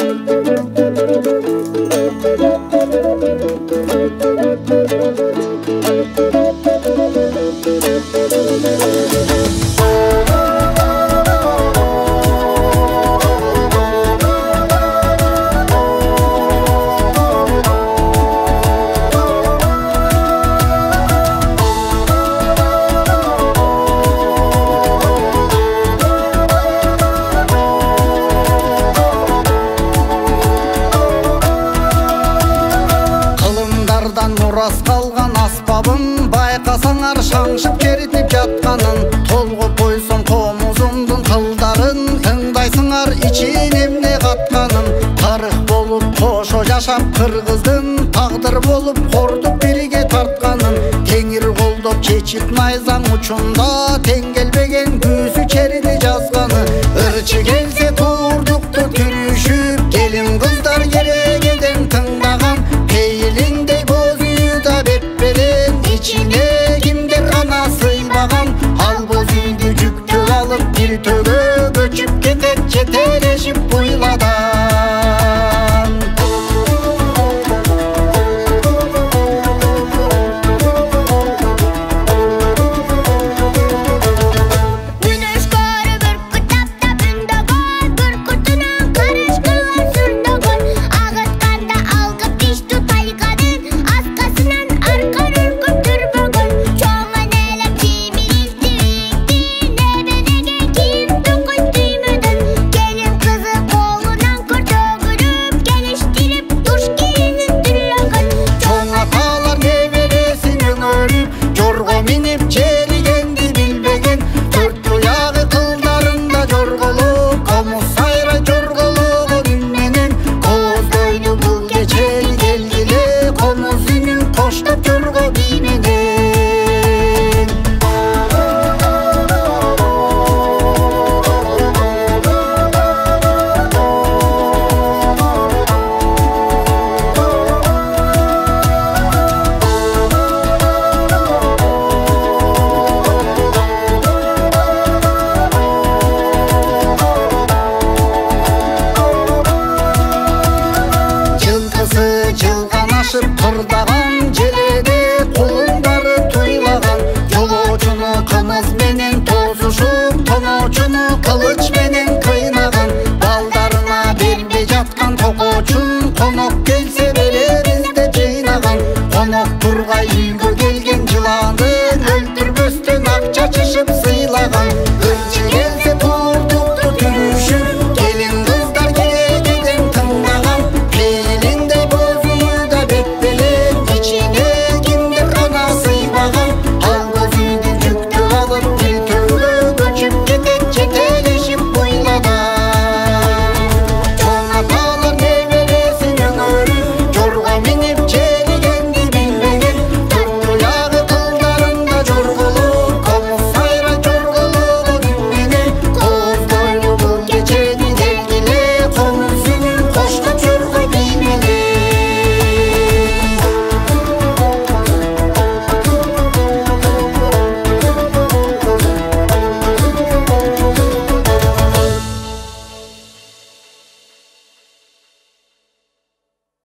Мурас қалған аспабын байқасаңар шаңшып керітіп жатқанын, толғып қойсын қомызымдың қылдарын, тыңдайсыңар ичин емне қатқанын. Тарих болып қошо жашап қырғыздың, тағдыр болып қордып бірге тартқанын. Теңір қолдап чечит найзаң ұчында, тең келбеген күзі черіде жазғаны. Ырчы келсе турдуқты түрішіп, келін қыздар керегеден тыңдаған. Пейіліндей бозүйі да беппелен, içine kimdir ғана сыймаған. Ал бозүйді жүкті алып бір төге көчіп кетет, жетелешіп бұйладан. Қырдаған желеде қолындары туйлаған, жолаушыны қымыз менен тозушып, тонаушыны қылыч менен қайнаған. Балдарына бербей жатқан тоқочун,